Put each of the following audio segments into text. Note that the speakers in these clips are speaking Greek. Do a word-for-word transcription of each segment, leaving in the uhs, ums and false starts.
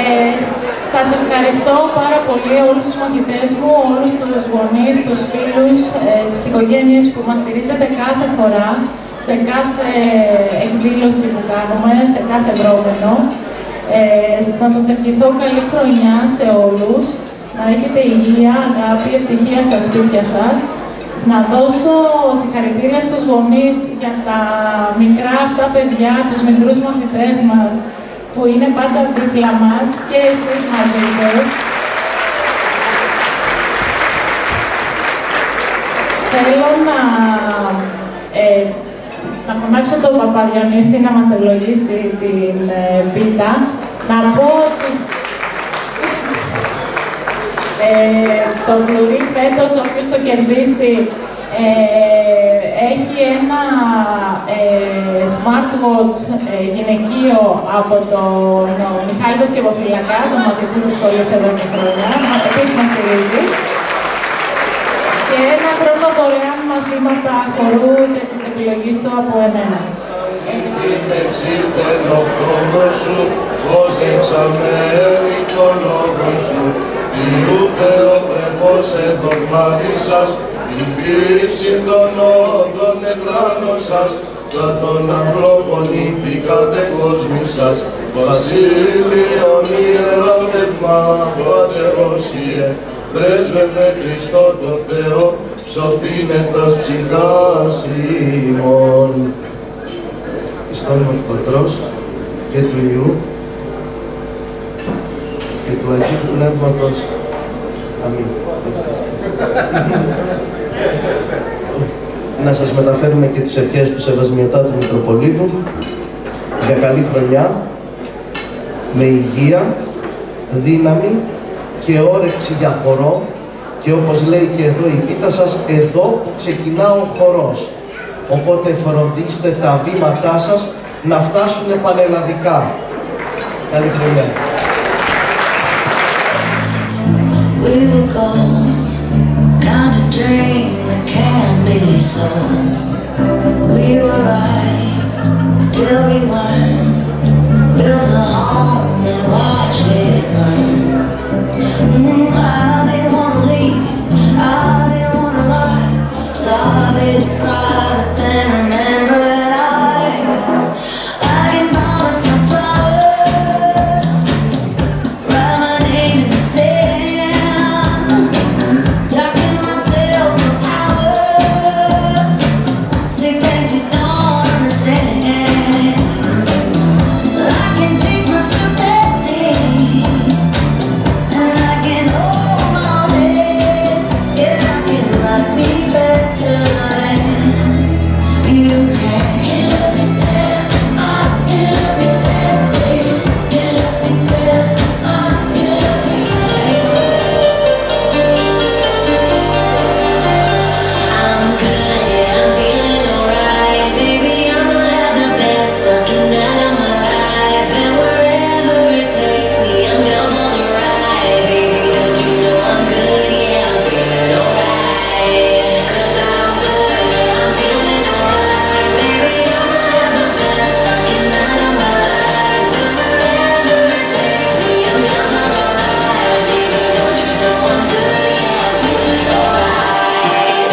Ε, σας ευχαριστώ πάρα πολύ όλους τους μαθητές μου, όλους τους γονείς, τους φίλους, ε, τις οικογένειες που μας στηρίζετε κάθε φορά, σε κάθε εκδήλωση που κάνουμε, σε κάθε δρόμενο. Ε, να σας ευχηθώ καλή χρονιά σε όλους, να έχετε υγεία, αγάπη, ευτυχία στα σπίτια σας. Να δώσω συγχαρητήρια στους γονείς για τα μικρά αυτά παιδιά, τους μικρούς μαθητές μας, που είναι πάντα δίπλα μας και εσείς μαζίτες. Θέλω να, ε, να φωνάξω τον Παπαδιονύση να μας ευλογήσει την ε, πίτα. Να πω ότι ε, το φλουρί φέτος, όποιος το κερδίσει, ε, έχει ένα ε, smartwatch ε, γυναικείο από τον Μιχάλη τον Σκευοφυλακά, τον μαθητή της σχολής εδώ και χρόνια, επίσης μας στηρίζει. Και ένα χρόνο δωρεάν μαθήματα χορού και της επιλογής του από εμένα. Είναι ψήφτενο χρόνο σου, πως δείξαμε το λόγο σου. Ιού Θεοπρεπώς εδογμάτι σας, η φύση των όντων επράνω σας, τα των ανθρώπων ηθήκατε κόσμοι σας, βασίλειον ιεράτευμα Πατερός Ιε, πρέσβευε Χριστό το Θεό, σωθήνε τας ψυχάς ημών. Στο όνομα του Πατρός και του Υιού και του Αγίου Πνεύματος. Αμήν. Να σας μεταφέρουμε και τις ευχές του Σεβασμιωτάτου Μητροπολίτου για καλή χρονιά, με υγεία, δύναμη και όρεξη για χορό, και όπως λέει και εδώ η πίτα σας, εδώ που ξεκινά ο χορός. Οπότε φροντίστε τα βήματά σας να φτάσουν πανελλαδικά. Καλή χρονιά. We were gold, kind of dream that can't be sold. We were right till we weren't. Built a home and watched it burn. Mm, I didn't wanna leave, I didn't wanna lie. Started to cry, but then remembered I, I can buy myself flowers, write my name in the sand, talking myself for hours, say things you don't understand. I can take myself dancing, and I can hold my head, yeah, I can love me better than you can. Can love me better, I can love me better, baby. Can love me better, I can love me better. I'm good, yeah, I'm feeling alright, baby. I'ma have the best fucking night of my life, and wherever it takes me, I'm down for the ride, baby. Don't you know I'm good, yeah, I'm feeling alright. 'Cause I'm good, yeah, I'm feeling alright, baby. I'ma have the best fucking night of my life, and wherever it takes me, I'm down for the ride, baby. Don't you know I'm good, yeah, I'm feeling alright.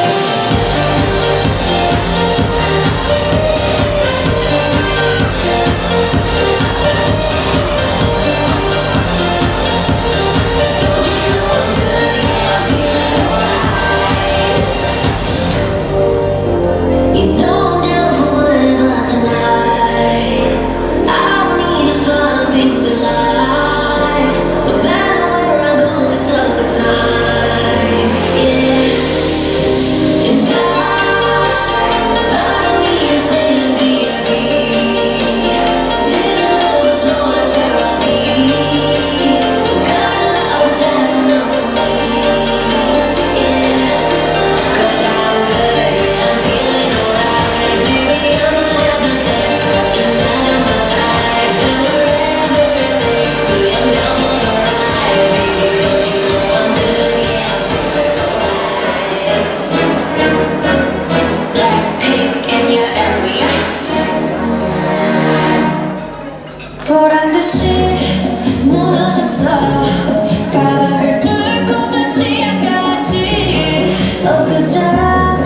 You know I'm down for whatever tonight. I don't need to find things in life. No matter where I go, it's a good time. Yeah. And I, I don't need to sit in V I P. Middle of the floor is where I be. Got love, that's enough for me. Yeah. 'Cause I'm good, yeah, I'm feeling alright, baby. I'ma have the best fucking night of my life, and wherever it takes me, I'm down for the ride, baby. Don't you know I'm good, yeah, I'm feeling alright. Blackpink in your area. 보란 듯이 무너졌어 바닥을 뚫고 닿지 않겠지 엊그처럼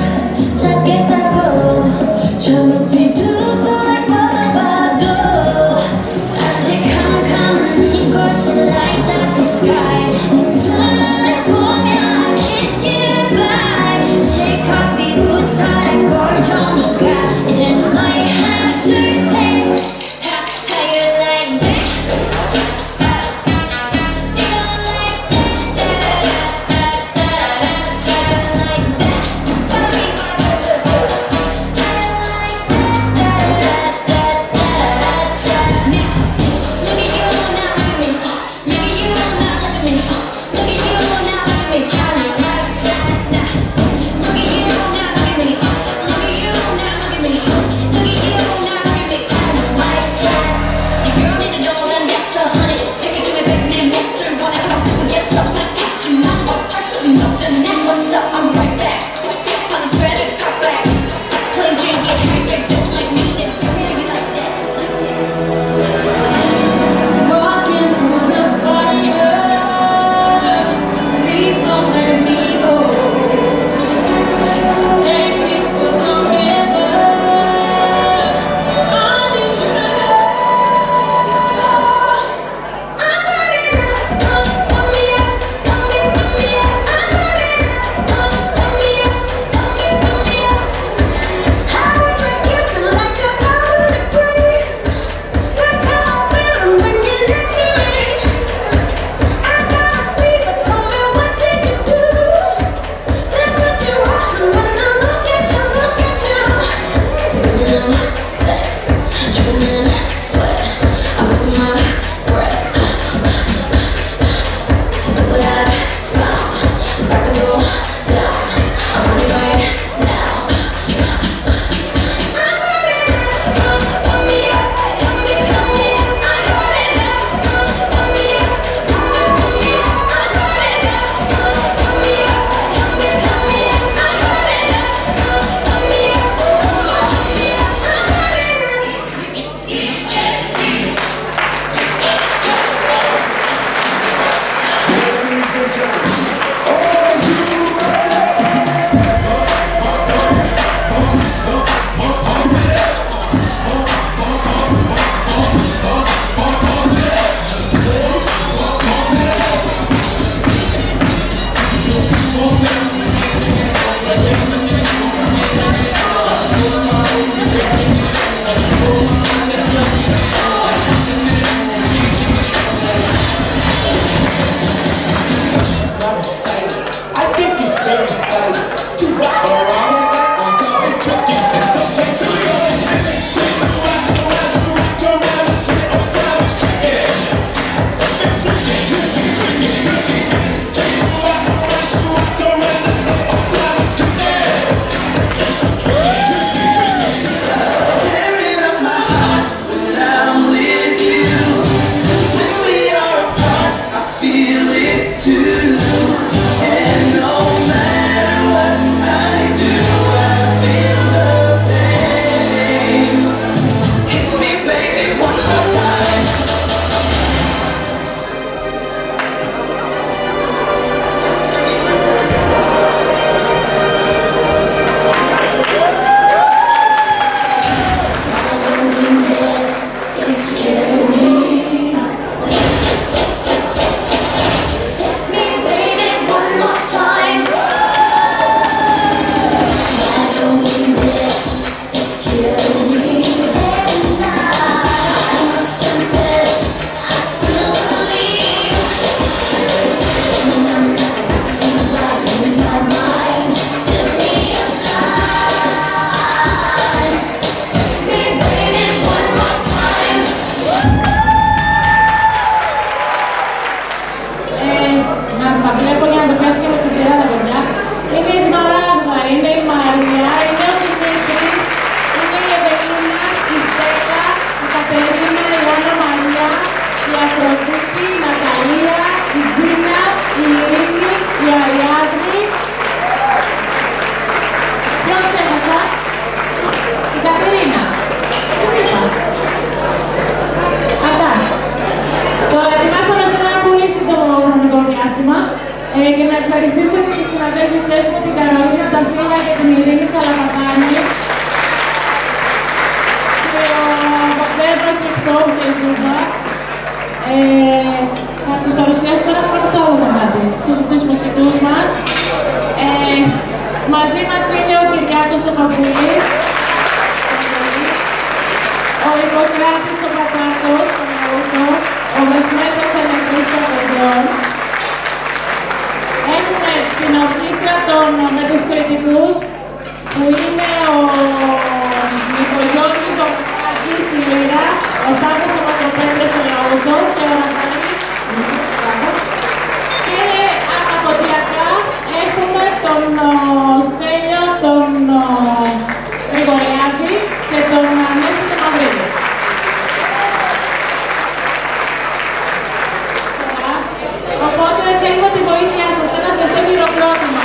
찾겠다고 저 높이 두 손을 뻗어봐도 다시 캄캄한 이곳에 light up the sky 네 두 눈을 보며 I kiss you goodbye 실컷 비웃어라 꼴 좋으니까 이제 너의 하나 둘 셋 How you like that? You don't like Ε, και να ευχαριστήσω και τις συναδέλφισές μου, την Καρολίνα Τασίλα και την Ειρήνη Τσαλαπατάνη και ο Παπέδρο και Χτώου και Ζούβα. Ε, θα σας παρουσιάσω τώρα πάνω στο άλλο κομμάτι, στους μουσικούς μας. Ε, μαζί μας είναι ο Κυριάκος ο Παπούλης, ο Ιπποκράτης ο Πατάκος, ο Ναούτο, ο Μεχμέτος Ελεκτρής των Παιδιών. Έχουμε την ορχήστρα των με τους κριτικούς, που είναι ο Νικογιώργης ο Παπάκης στη Λύρα, ο Σταύρος ο Πατροπέντες στο Ναούτο και ο Ραφαήλ. Και αναποτιακά έχουμε τον Στέλιο, τον Γρηγοριάδη και τον Ανέστη τον Μαυρίδη. Οπότε θέλουμε τη βοήθειά σας, ένα ζεστό χειροκρότημα.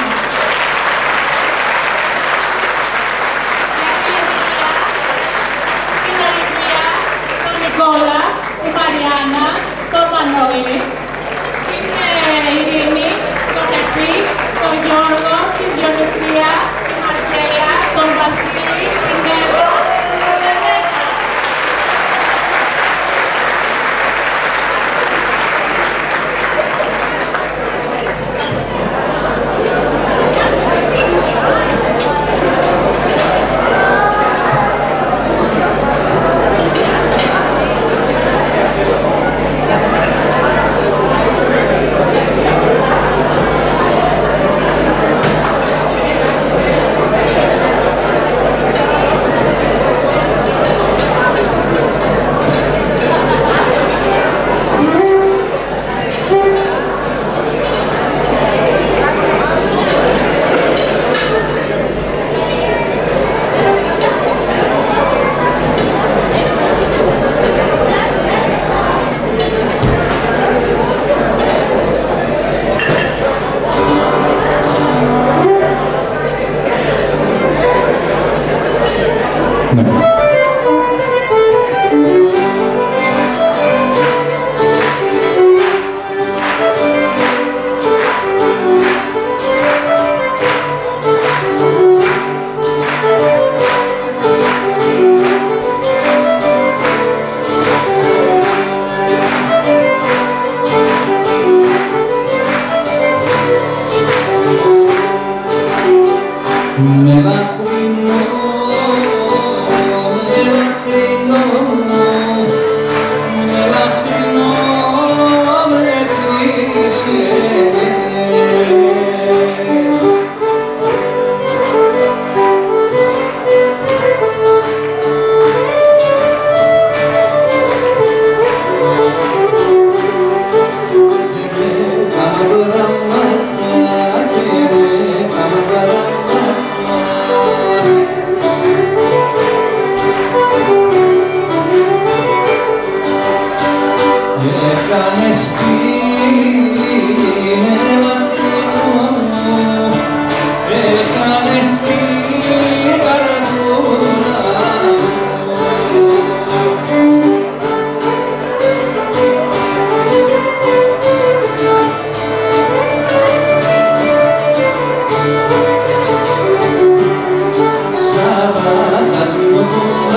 Την Ολυμπία, τον Νικόλα, την Μαριάννα, τον Μανώλη, την Ειρήνη, τον Εφή, τον Γιώργο, την Διονυσία, την Μαρκέλα, τον Βασίλη, την Εύα, τον Ρεβέκα.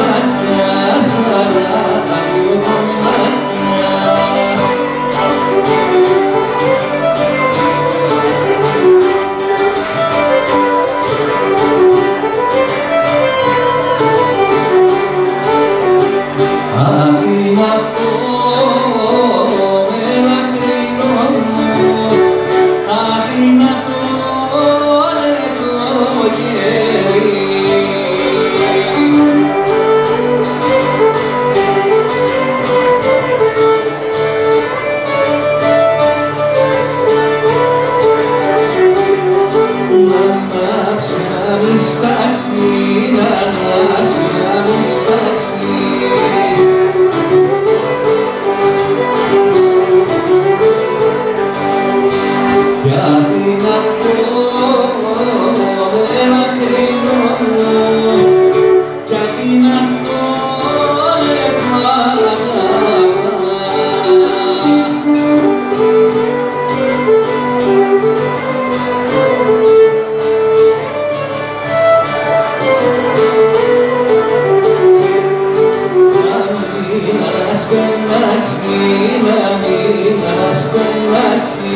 Sarah, στενάξει, να μην τα στενάξει.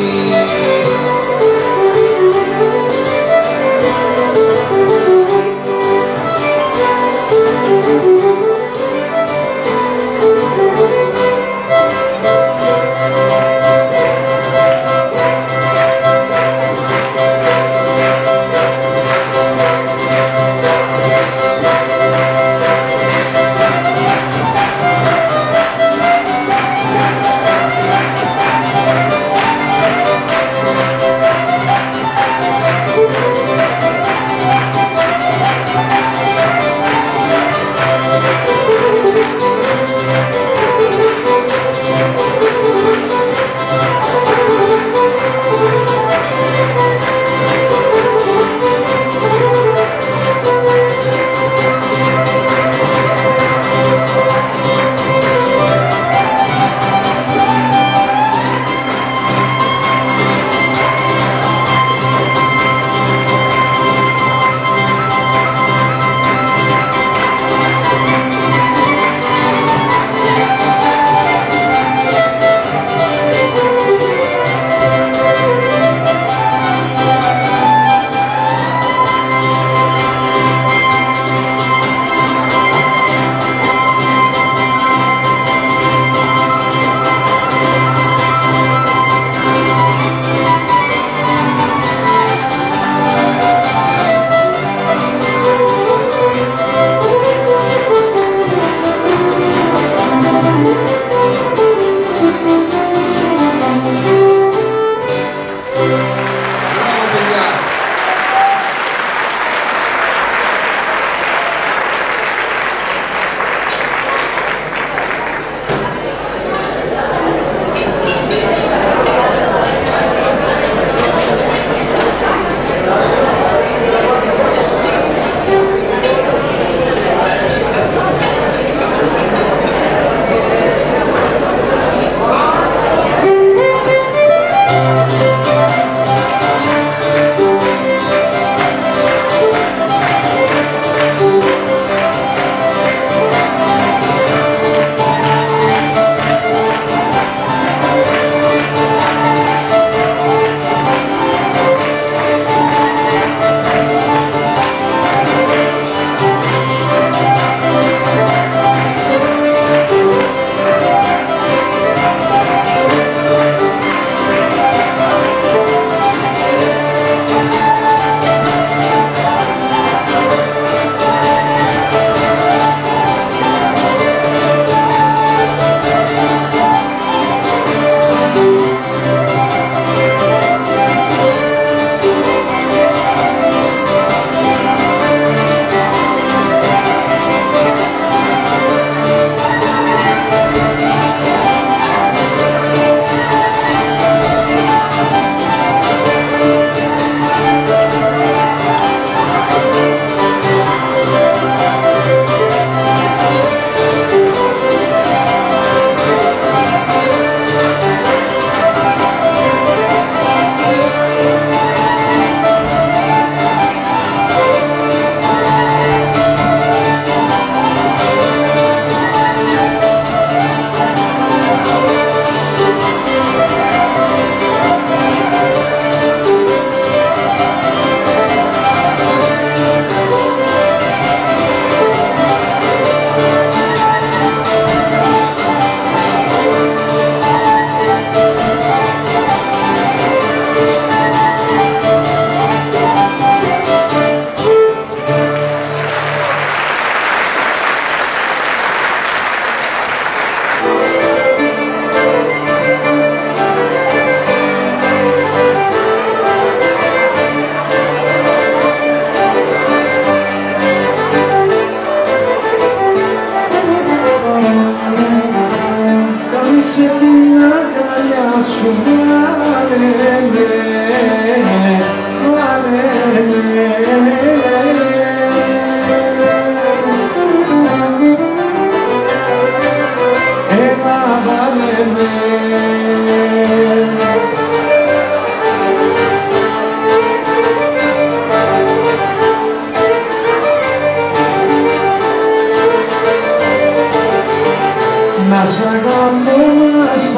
Σ' αγαπώ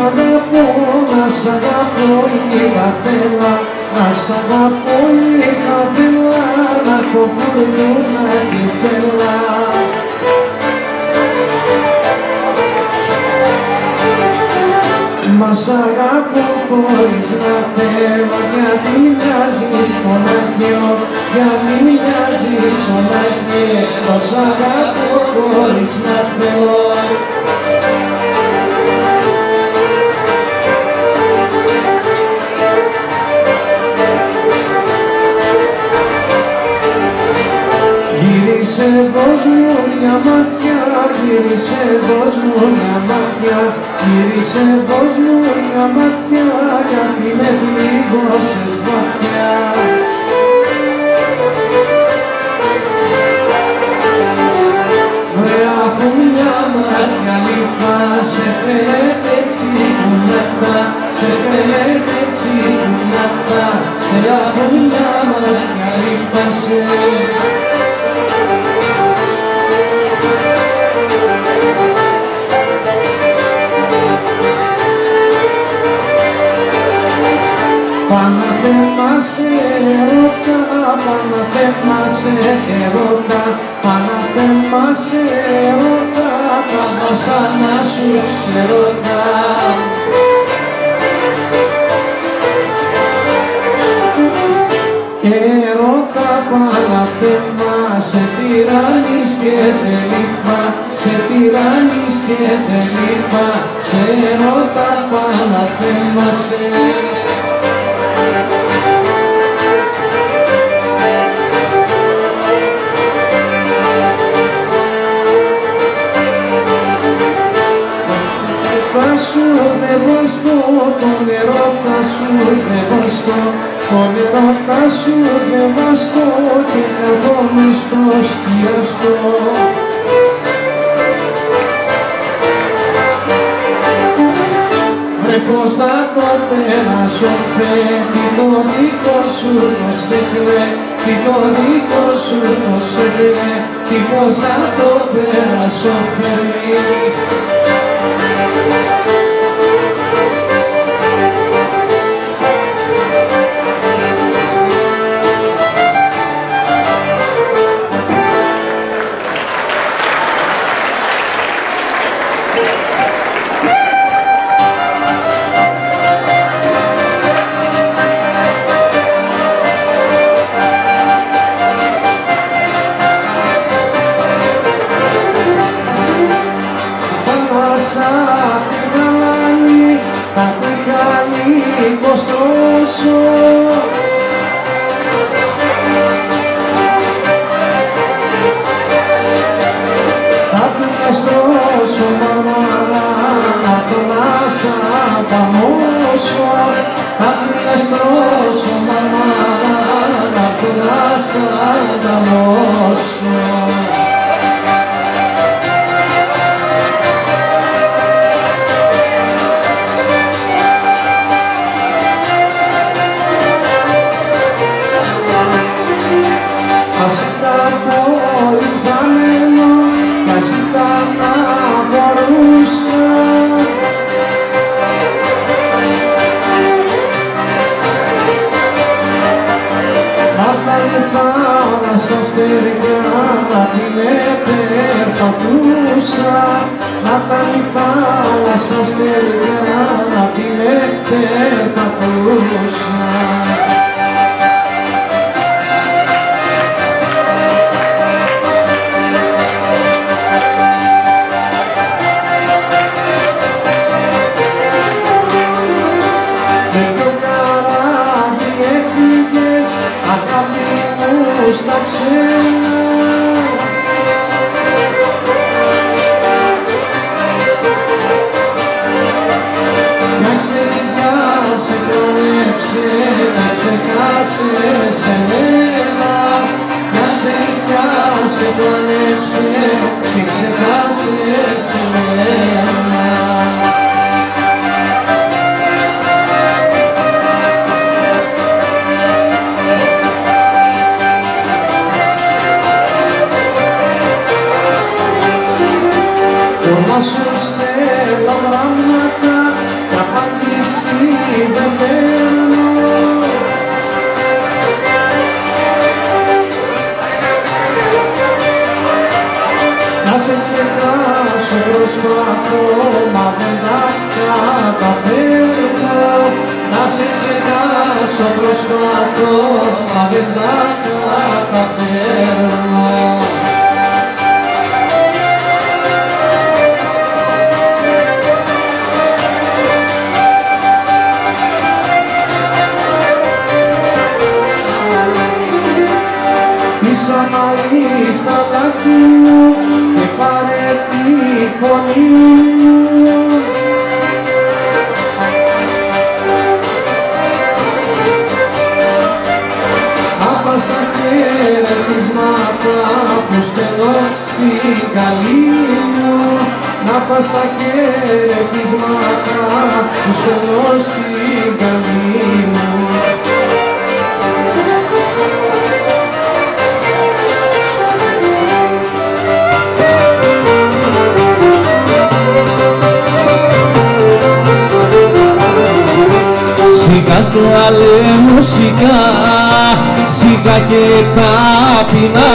αγαπώ, να σ' αγαπώ λίγα θέλω, να σ' αγαπώ λίγα θέλω, να το πουλούνα τη θέλω. Μα σ' αγαπώ χωρίς να θέλω, γιατί μοιάζεις στον Άγιο, γιατί μοιάζεις στον Άγιο, σ' αγαπώ χωρίς να θέλω. Γύρισε, δώσ' μου μια ματιά, γύρισε, δώσ' μου μια ματιά, γύρισε, δώσ' μου μια ματιά, γιατί με πλήγωσες βαθιά. Βρε αφού μια ματιά λυπάσαι, φαίνεται έτσι που νατά, σε φαίνεται έτσι που νατά, σε αφού μια ματιά λυπάσαι. Παναθέμα σε ερώτα, Παναθέμα σε ερώτα, Παναθέμα σε ερώτα, τα βασάνα σου ξερώτα. Ερώτα Παναθέμα, σε τυράννεις και δεν λείπα, σε τυράννεις και δεν λείπα, σε ερώτα Παναθέμα σε. Τον ερώτα σου δεν βαστώ, τον ερώτα σου δεν βαστώ και καθόμαι στο σκιαστό. Ρε πως θα το περάσω, τι το δικό σου το σέκλε, τι το δικό σου το σέκλε, τι πως θα το περάσω, φέρνει. Όλα σου στέλνω γράμματα, τα προσπαθώ μα δεν τα καταφέρνω. Να σε ξεχάσω προσπαθώ μα δεν τα καταφέρνω. Ίσα μαλλί στα δάκρυ μου και πάρε τη φωνή μου. Άπα στα χαιρετίσματα που στέλνω στην καλή μου. Άπα στα χαιρετίσματα που στέλνω στην καλή μου. Σιγά το αλέμο σιγά, σιγά και ταπεινά.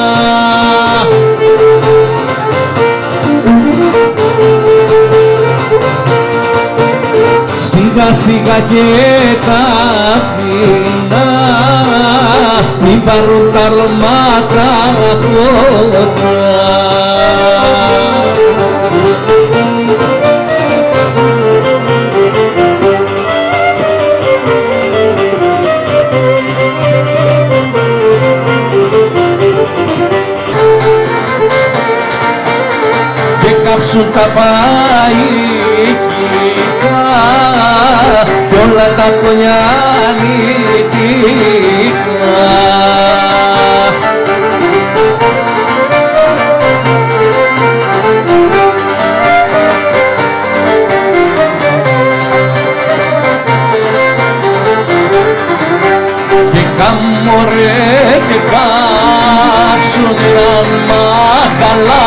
Σιγά σιγά και ταπεινά, μην πάρουν τα λμάτα κοντά. Κάψουν τα παγικά κι όλα τα κονιανικά. Και κάμωρε και κάψουν τα μαχαλά.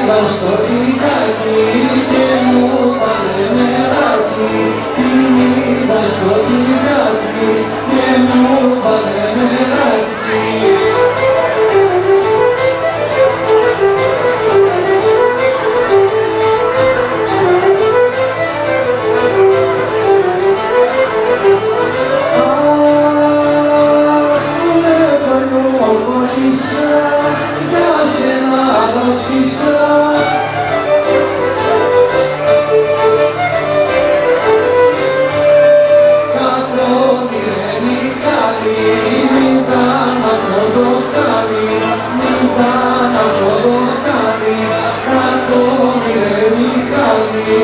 είδα στο τικάκι και μου πάνε νεράκι. Την είδα στο τικάκι και μου πάνε νεράκι. Για σένα αρρώστησα. Κακό πήρε χάρη, μην ήταν αυτό το χάρη, μην ήταν αυτό το χάρη, κακό πήρε χάρη.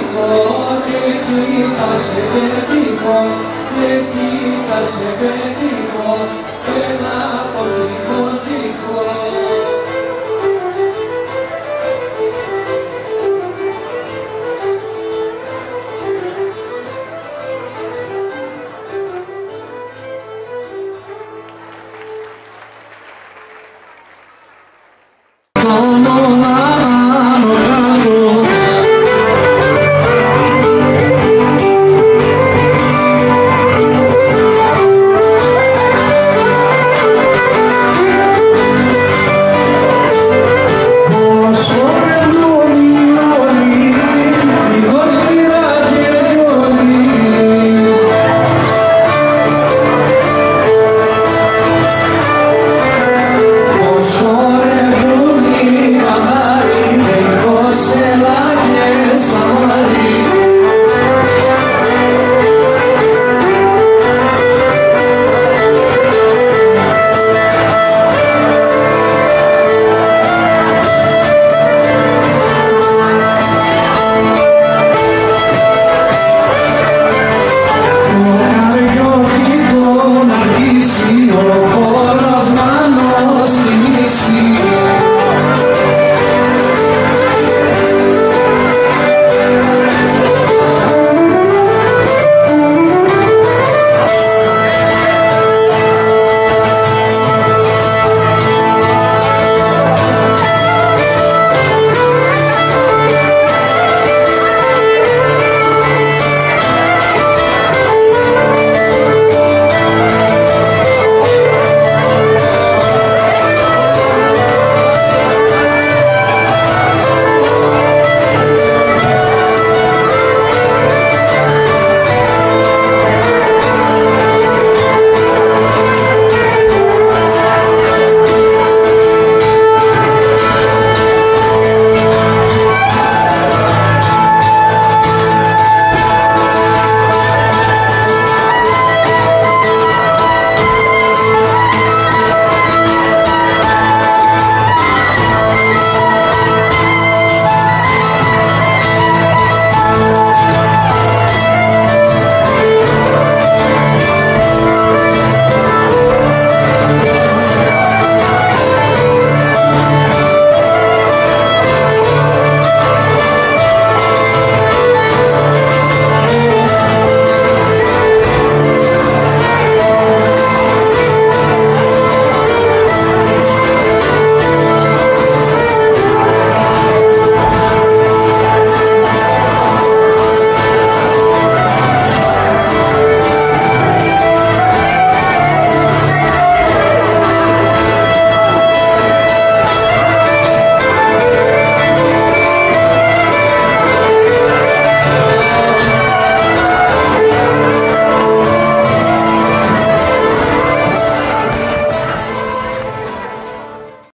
Se